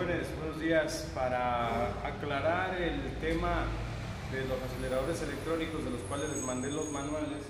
Jóvenes, buenos días. Para aclarar el tema de los aceleradores electrónicos, de los cuales les mandé los manuales,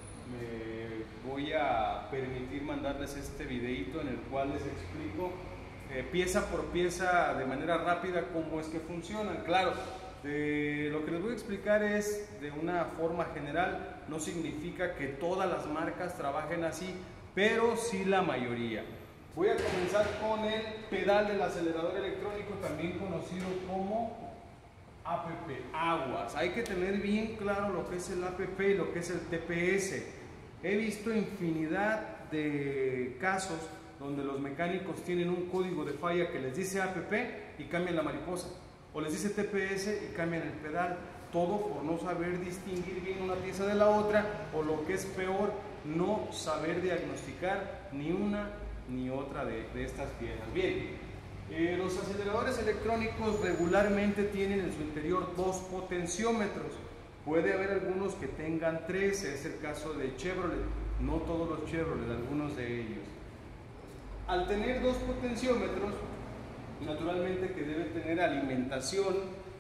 me voy a permitir mandarles este videito en el cual les explico pieza por pieza, de manera rápida, cómo es que funcionan. Claro, lo que les voy a explicar es de una forma general, no significa que todas las marcas trabajen así, pero sí la mayoría. Voy a comenzar con el pedal del acelerador electrónico, también conocido como APP, aguas. Hay que tener bien claro lo que es el APP y lo que es el TPS. He visto infinidad de casos donde los mecánicos tienen un código de falla que les dice APP y cambian la mariposa, o les dice TPS y cambian el pedal, todo por no saber distinguir bien una pieza de la otra, o lo que es peor, no saber diagnosticar ni una ni otra de estas piezas. Bien, los aceleradores electrónicos regularmente tienen en su interior dos potenciómetros. Puede haber algunos que tengan tres, es el caso de Chevrolet, no todos los Chevrolet, algunos de ellos. Al tener dos potenciómetros, naturalmente que debe tener alimentación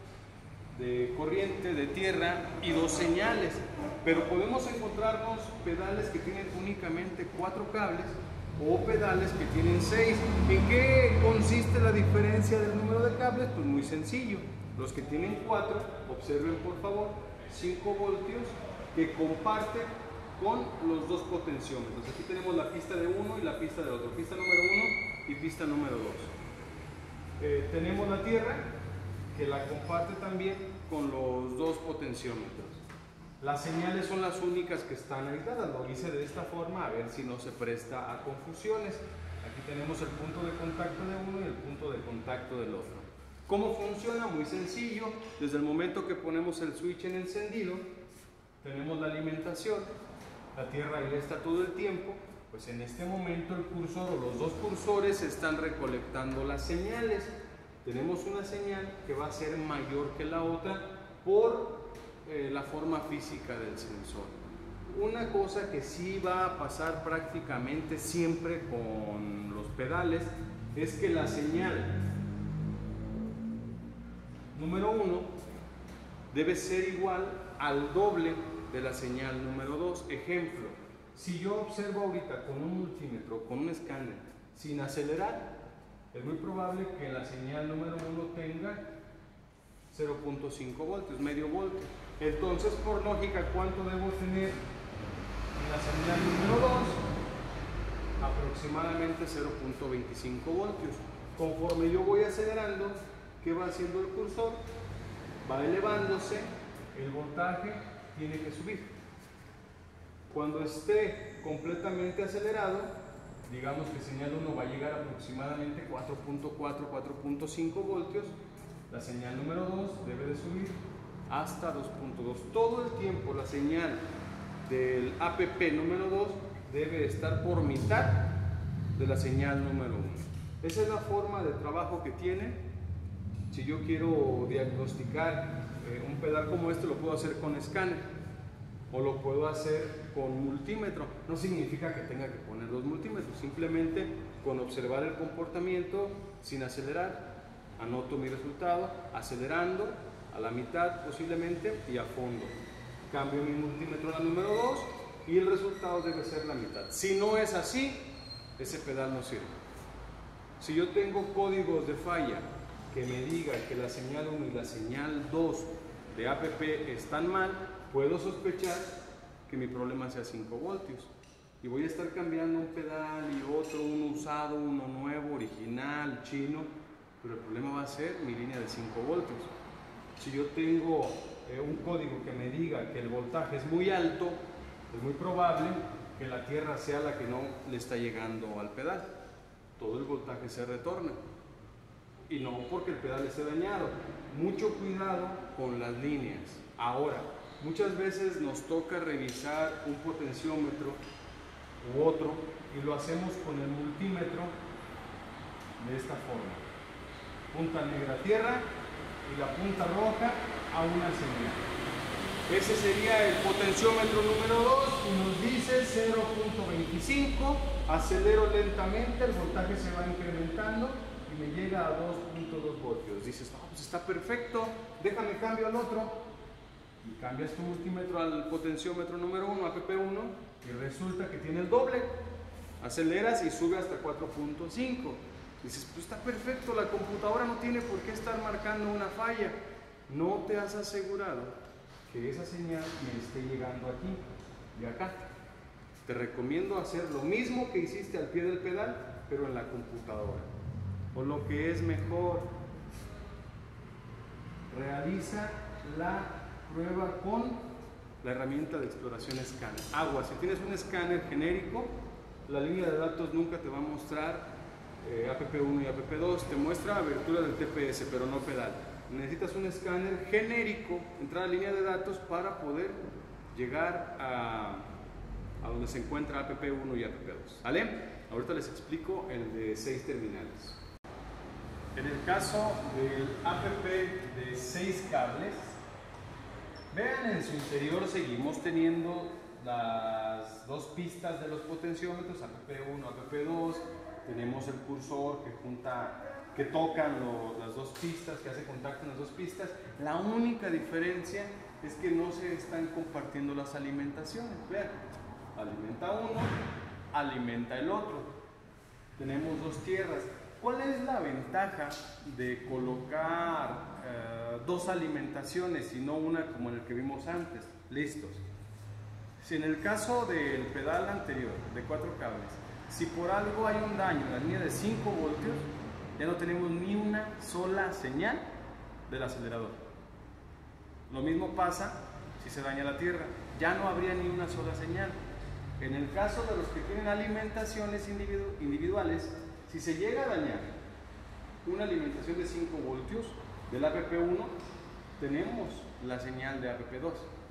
de corriente, de tierra y dos señales, pero podemos encontrarnos pedales que tienen únicamente 4 cables o pedales que tienen 6. ¿En qué consiste la diferencia del número de cables? Pues muy sencillo. Los que tienen 4, observen por favor, 5 voltios que comparten con los dos potenciómetros. Aquí tenemos la pista de uno y la pista de otro, pista número 1 y pista número 2. Tenemos la tierra que la comparte también con los dos potenciómetros. Las señales son las únicas que están aisladas. Lo hice de esta forma a ver si no se presta a confusiones. Aquí tenemos el punto de contacto de uno y el punto de contacto del otro. ¿Cómo funciona? Muy sencillo. Desde el momento que ponemos el switch en encendido, tenemos la alimentación. La tierra ahí está todo el tiempo. Pues en este momento el cursor o los dos cursores están recolectando las señales. Tenemos una señal que va a ser mayor que la otra por la forma física del sensor. Una cosa que sí va a pasar prácticamente siempre con los pedales es que la señal número 1 debe ser igual al doble de la señal número 2. Ejemplo, si yo observo ahorita con un multímetro, con un escáner, sin acelerar, es muy probable que la señal número 1 tenga 0.5 voltios, medio voltio. Entonces, por lógica, ¿cuánto debo tener en la señal número 2? Aproximadamente 0.25 voltios. Conforme yo voy acelerando, ¿qué va haciendo el cursor? Va elevándose, el voltaje tiene que subir. Cuando esté completamente acelerado, digamos que señal 1 va a llegar a aproximadamente 4.4, 4.5 voltios, la señal número 2 debe de subir hasta 2.2. Todo el tiempo la señal del APP número 2 debe estar por mitad de la señal número 1. Esa es la forma de trabajo que tiene. Si yo quiero diagnosticar un pedal como este, lo puedo hacer con escáner o lo puedo hacer con multímetro. No significa que tenga que poner los multímetros, simplemente con observar el comportamiento sin acelerar, anoto mi resultado, acelerando a la mitad posiblemente y a fondo. Cambio mi multímetro a la número 2 y el resultado debe ser la mitad. Si no es así, ese pedal no sirve. Si yo tengo códigos de falla que me digan que la señal 1 y la señal 2 de APP están mal, puedo sospechar que mi problema sea 5 voltios. Y voy a estar cambiando un pedal y otro, uno usado, uno nuevo, original, chino, pero el problema va a ser mi línea de 5 voltios. Si yo tengo un código que me diga que el voltaje es muy alto, es muy probable que la tierra sea la que no le está llegando al pedal. Todo el voltaje se retorna. Y no porque el pedal esté dañado. Mucho cuidado con las líneas. Ahora, muchas veces nos toca revisar un potenciómetro u otro y lo hacemos con el multímetro de esta forma. Punta negra tierra y la punta roja a una señal. Ese sería el potenciómetro número 2 y nos dice 0.25. Acelero lentamente, el voltaje se va incrementando y me llega a 2.2 voltios. Dices, no, pues está perfecto, déjame cambio al otro. Y cambias tu multímetro al potenciómetro número 1, APP1, y resulta que tiene el doble. Aceleras y sube hasta 4.5. Dices, pues está perfecto, la computadora no tiene por qué estar marcando una falla. No te has asegurado que esa señal me esté llegando aquí y acá. Te recomiendo hacer lo mismo que hiciste al pie del pedal, pero en la computadora. O lo que es mejor, realiza la prueba con la herramienta de exploración escáner. Agua, si tienes un escáner genérico, la línea de datos nunca te va a mostrar APP1 y APP2, te muestra abertura del TPS, pero no pedal. Necesitas un escáner genérico, entrar a la línea de datos para poder llegar a donde se encuentra APP1 y APP2. ¿Vale? Ahorita les explico el de 6 terminales. En el caso del APP de 6 cables, vean en su interior seguimos teniendo las dos pistas de los potenciómetros, APP1, APP2, tenemos el cursor que tocan las dos pistas, que hace contacto en las dos pistas. La única diferencia es que no se están compartiendo las alimentaciones. Vean, alimenta uno, alimenta el otro. Tenemos dos tierras. ¿Cuál es la ventaja de colocar dos alimentaciones y no una como en el que vimos antes? Listos. Si en el caso del pedal anterior de 4 cables, si por algo hay un daño en la línea de 5 voltios, ya no tenemos ni una sola señal del acelerador. Lo mismo pasa si se daña la tierra, ya no habría ni una sola señal. En el caso de los que tienen alimentaciones individuales, si se llega a dañar una alimentación de 5 voltios del APP1, tenemos la señal de APP2.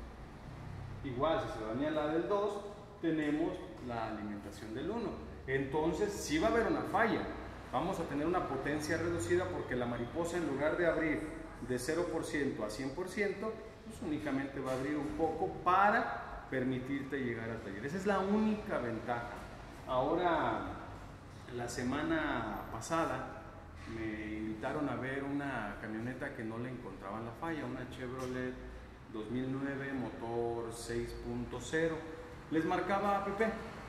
Igual, si se daña la del 2, tenemos la alimentación del 1. Entonces, sí va a haber una falla. Vamos a tener una potencia reducida porque la mariposa, en lugar de abrir de 0% a 100%, pues únicamente va a abrir un poco para permitirte llegar al taller. Esa es la única ventaja. Ahora, la semana pasada me invitaron a ver una camioneta que no le encontraban la falla, una Chevrolet 2009, motor 6.0. Les marcaba APP.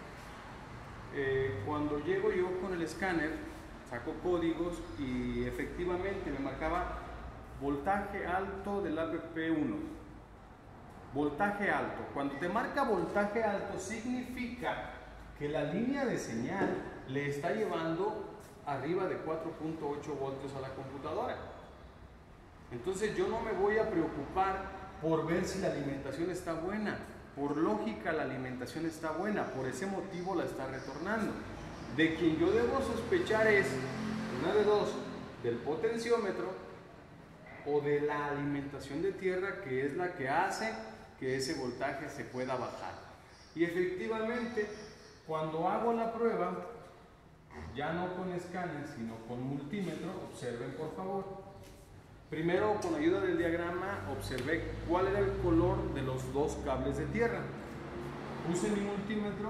Cuando llego yo con el escáner, saco códigos y efectivamente me marcaba voltaje alto del APP1. Voltaje alto. Cuando te marca voltaje alto, significa que la línea de señal le está llevando arriba de 4.8 voltios a la computadora. Entonces yo no me voy a preocupar por ver si la alimentación está buena. Por lógica, la alimentación está buena, por ese motivo la está retornando. De quien yo debo sospechar es, una de dos, del potenciómetro o de la alimentación de tierra, que es la que hace que ese voltaje se pueda bajar. Y efectivamente, cuando hago la prueba, ya no con escáner, sino con multímetro, observen por favor. Primero, con ayuda del diagrama, observé cuál era el color de los dos cables de tierra. Puse mi multímetro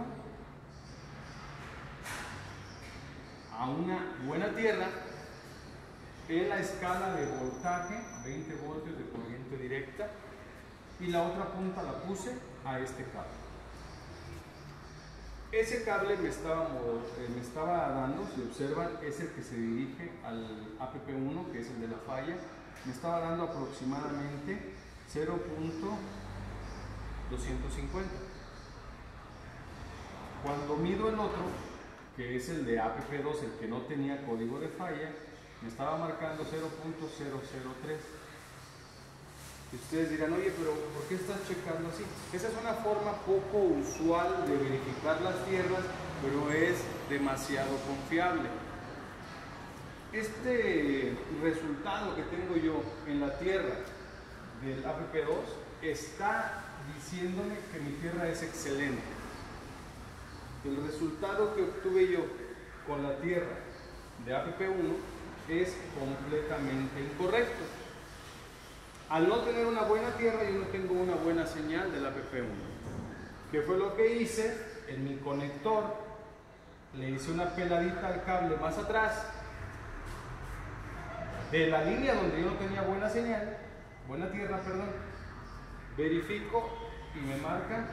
a una buena tierra en la escala de voltaje, 20 voltios de corriente directa, y la otra punta la puse a este cable. Ese cable me estaba dando, si observan, es el que se dirige al APP1, que es el de la falla. Me estaba dando aproximadamente 0.250. Cuando mido el otro, que es el de APP2, el que no tenía código de falla, me estaba marcando 0.003. Y ustedes dirán, oye, pero ¿por qué estás checando así? Esa es una forma poco usual de verificar las tierras, pero es demasiado confiable. Este resultado que tengo yo en la tierra del APP2 está diciéndome que mi tierra es excelente. El resultado que obtuve yo con la tierra de APP1 es completamente incorrecto. Al no tener una buena tierra, yo no tengo una buena señal del APP1. ¿Qué fue lo que hice? En mi conector le hice una peladita al cable más atrás de la línea donde yo no tenía buena señal, buena tierra, perdón, verifico y me marca,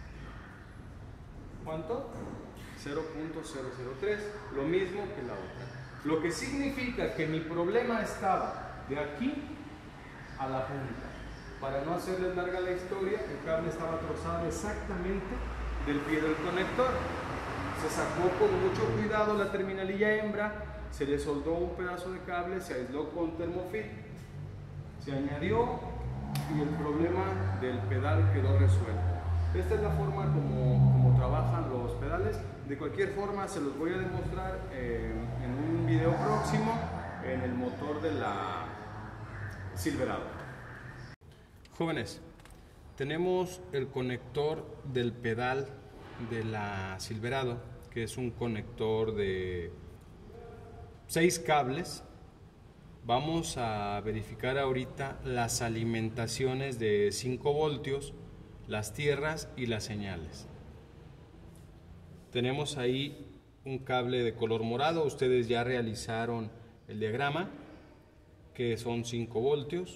¿cuánto? 0.003, lo mismo que la otra. Lo que significa que mi problema estaba de aquí a la punta. Para no hacerles larga la historia, el cable estaba trozado exactamente del pie del conector. Se sacó con mucho cuidado la terminalilla hembra, se le soldó un pedazo de cable, se aisló con termofit, se añadió y el problema del pedal quedó resuelto. Esta es la forma como trabajan los pedales. De cualquier forma se los voy a demostrar en un video próximo en el motor de la Silverado. Jóvenes, tenemos el conector del pedal de la Silverado, que es un conector de 6 cables. Vamos a verificar ahorita las alimentaciones de 5 voltios, las tierras y las señales. Tenemos ahí un cable de color morado, ustedes ya realizaron el diagrama, que son 5 voltios.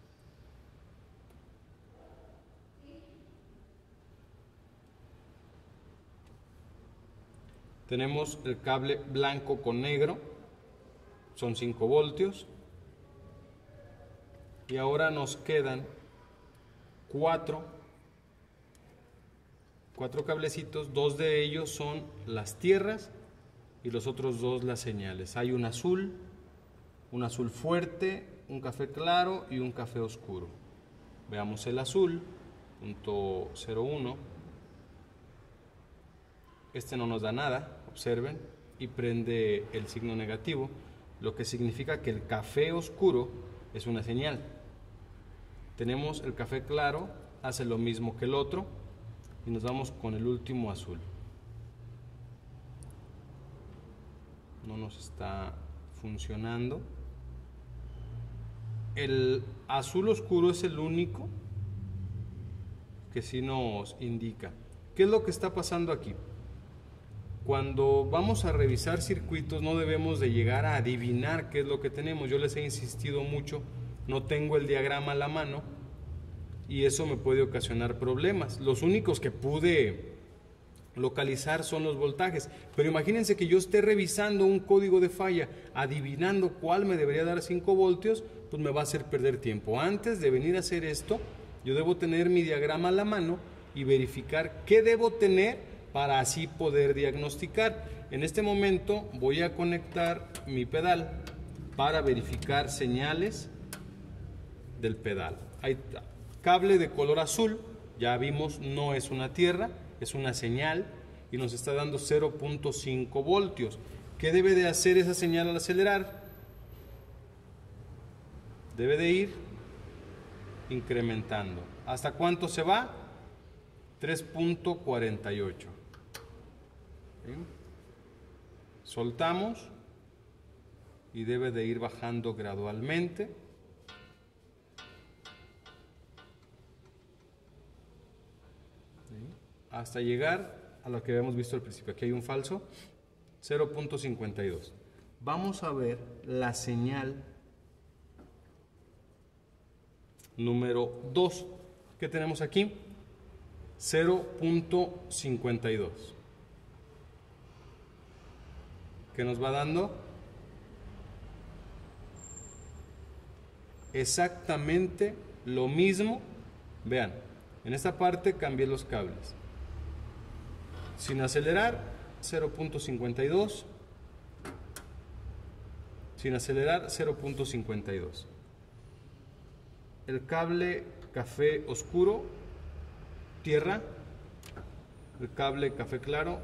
Tenemos el cable blanco con negro, son 5 voltios. Y ahora nos quedan 4 cablecitos, 2 de ellos son las tierras y los otros 2 las señales. Hay un azul fuerte, un café claro y un café oscuro. Veamos el azul, punto 01. Este no nos da nada, observen, y prende el signo negativo, lo que significa que el café oscuro es una señal. Tenemos el café claro, hace lo mismo que el otro, y nos vamos con el último azul. No nos está funcionando. El azul oscuro es el único que sí nos indica. ¿Qué es lo que está pasando aquí? Cuando vamos a revisar circuitos no debemos de llegar a adivinar qué es lo que tenemos. Yo les he insistido mucho, no tengo el diagrama a la mano y eso me puede ocasionar problemas. Los únicos que pude localizar son los voltajes, pero imagínense que yo esté revisando un código de falla, adivinando cuál me debería dar 5 voltios, pues me va a hacer perder tiempo. Antes de venir a hacer esto, yo debo tener mi diagrama a la mano y verificar qué debo tener para así poder diagnosticar. En este momento voy a conectar mi pedal para verificar señales del pedal. Ahí está. Cable de color azul, ya vimos, no es una tierra, es una señal y nos está dando 0.5 voltios. ¿Qué debe de hacer esa señal al acelerar? Debe de ir incrementando. ¿Hasta cuánto se va? 3.48. Soltamos y debe de ir bajando gradualmente. Hasta llegar a lo que habíamos visto al principio. Aquí hay un falso, 0.52. Vamos a ver la señal número 2. ¿Qué tenemos aquí? 0.52. ¿Qué nos va dando? Exactamente lo mismo. Vean, en esta parte cambié los cables. Sin acelerar, 0.52. Sin acelerar, 0.52. El cable café oscuro, tierra. El cable café claro,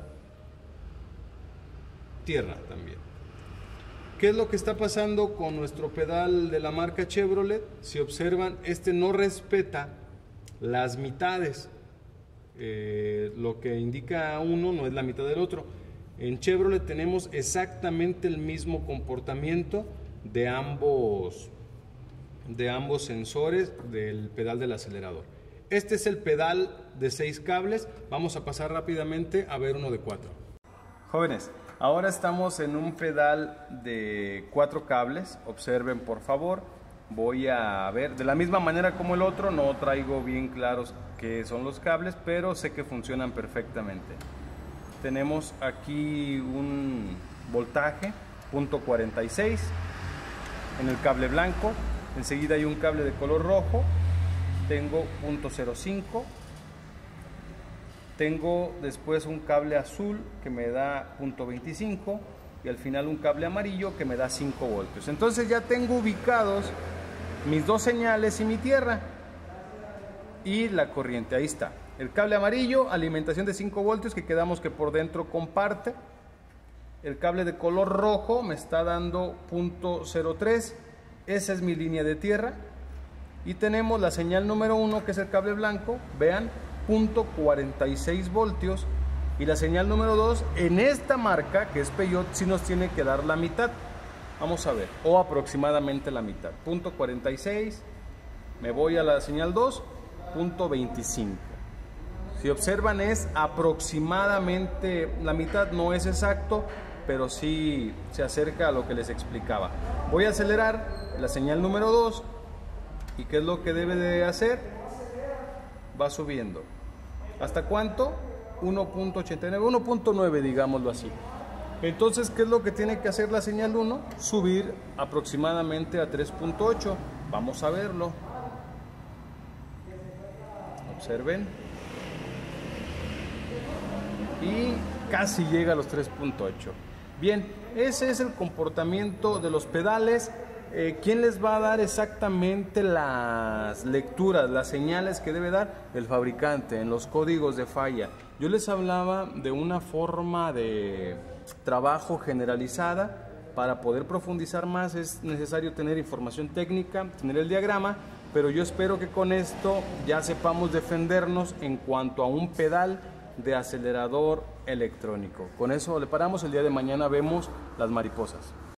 tierra también. ¿Qué es lo que está pasando con nuestro pedal de la marca Chevrolet? Si observan, este no respeta las mitades. Lo que indica uno no es la mitad del otro. En Chevrolet tenemos exactamente el mismo comportamiento de ambos sensores del pedal del acelerador. Este es el pedal de 6 cables. Vamos a pasar rápidamente a ver uno de 4. Jóvenes, Ahora estamos en un pedal de 4 cables, observen por favor. Voy a ver, de la misma manera como el otro, no traigo bien claros qué son los cables, pero sé que funcionan perfectamente. Tenemos aquí un voltaje, punto 46 en el cable blanco. Enseguida hay un cable de color rojo, tengo punto 05. Tengo después un cable azul que me da punto 25 y al final un cable amarillo que me da 5 voltios. Entonces ya tengo ubicados mis dos señales y mi tierra y la corriente. Ahí está. El cable amarillo, alimentación de 5 voltios que quedamos que por dentro comparte. El cable de color rojo me está dando punto 03. Esa es mi línea de tierra. Y tenemos la señal número 1 que es el cable blanco. Vean. Punto 46 voltios y la señal número 2 en esta marca que es Peugeot sí nos tiene que dar la mitad, vamos a ver, o aproximadamente la mitad, punto 46, me voy a la señal 2, punto 25. Si observan es aproximadamente la mitad, no es exacto, pero sí se acerca a lo que les explicaba. Voy a acelerar la señal número 2 y ¿qué es lo que debe de hacer? Va subiendo. ¿Hasta cuánto? 1.89, 1.9 digámoslo así. Entonces, ¿qué es lo que tiene que hacer la señal 1? Subir aproximadamente a 3.8. Vamos a verlo. Observen. Y casi llega a los 3.8. Bien, ese es el comportamiento de los pedales. ¿Quién les va a dar exactamente las lecturas, las señales que debe dar? El fabricante en los códigos de falla. Yo les hablaba de una forma de trabajo generalizada. Para poder profundizar más es necesario tener información técnica, tener el diagrama, pero yo espero que con esto ya sepamos defendernos en cuanto a un pedal de acelerador electrónico. Con eso le paramos, el día de mañana vemos las mariposas.